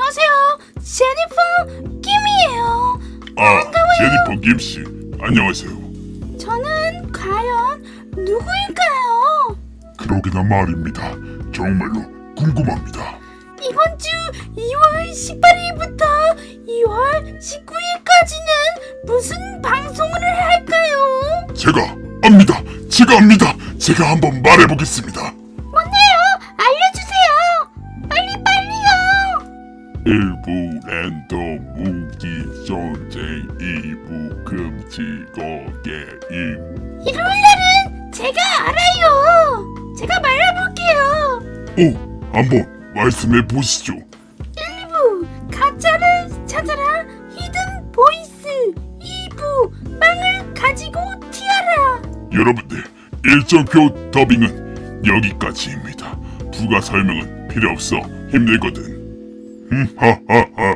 안녕하세요. 제니퍼 김이에요. 제니퍼 김씨, 안녕하세요. 저는 과연 누구일까요? 그러게나 말입니다. 정말로 궁금합니다. 이번 주 2월 18일부터 2월 19일까지는 무슨 방송을 할까요? 제가 압니다. 제가 한번 말해보겠습니다. 뭔데요? 알려주세요. 빨리빨리요. 1부 랜덤 무기 전쟁, 2부 금지거 게임. 일요일날은 제가 알아요. 제가 말해볼게요. 한번 말씀해 보시죠. 1부 가짜를 찾아라 히든 보이스. 2부 빵을 가지고 튀어라. 여러분들, 1점표 더빙은 여기까지입니다. 부가 설명은 필요 없어. 힘들거든. 하하하.